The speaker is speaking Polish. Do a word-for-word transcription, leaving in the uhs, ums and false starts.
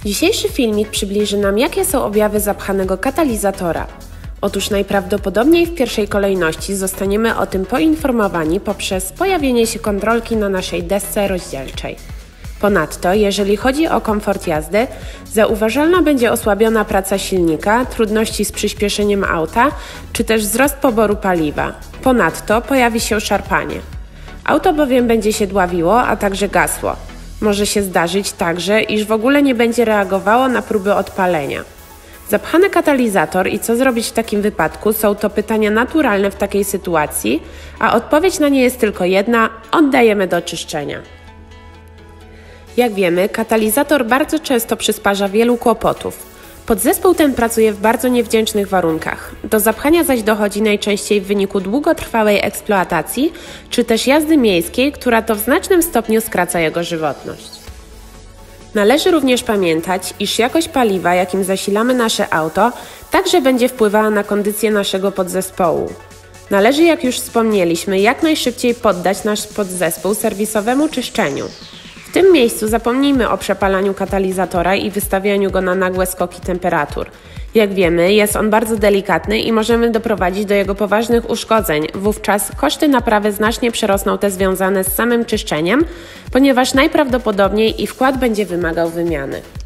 Dzisiejszy filmik przybliży nam, jakie są objawy zapchanego katalizatora. Otóż najprawdopodobniej w pierwszej kolejności zostaniemy o tym poinformowani poprzez pojawienie się kontrolki na naszej desce rozdzielczej. Ponadto, jeżeli chodzi o komfort jazdy, zauważalna będzie osłabiona praca silnika, trudności z przyspieszeniem auta, czy też wzrost poboru paliwa. Ponadto pojawi się szarpanie. Auto bowiem będzie się dławiło, a także gasło. Może się zdarzyć także, iż w ogóle nie będzie reagowało na próby odpalenia. Zapchany katalizator i co zrobić w takim wypadku są to pytania naturalne w takiej sytuacji, a odpowiedź na nie jest tylko jedna – oddajemy do czyszczenia. Jak wiemy, katalizator bardzo często przysparza wielu kłopotów. Podzespół ten pracuje w bardzo niewdzięcznych warunkach. Do zapchania zaś dochodzi najczęściej w wyniku długotrwałej eksploatacji, czy też jazdy miejskiej, która to w znacznym stopniu skraca jego żywotność. Należy również pamiętać, iż jakość paliwa, jakim zasilamy nasze auto, także będzie wpływała na kondycję naszego podzespołu. Należy, jak już wspomnieliśmy, jak najszybciej poddać nasz podzespół serwisowemu czyszczeniu. W tym miejscu zapomnijmy o przepalaniu katalizatora i wystawianiu go na nagłe skoki temperatur. Jak wiemy, jest on bardzo delikatny i możemy doprowadzić do jego poważnych uszkodzeń. Wówczas koszty naprawy znacznie przerosną te związane z samym czyszczeniem, ponieważ najprawdopodobniej ich wkład będzie wymagał wymiany.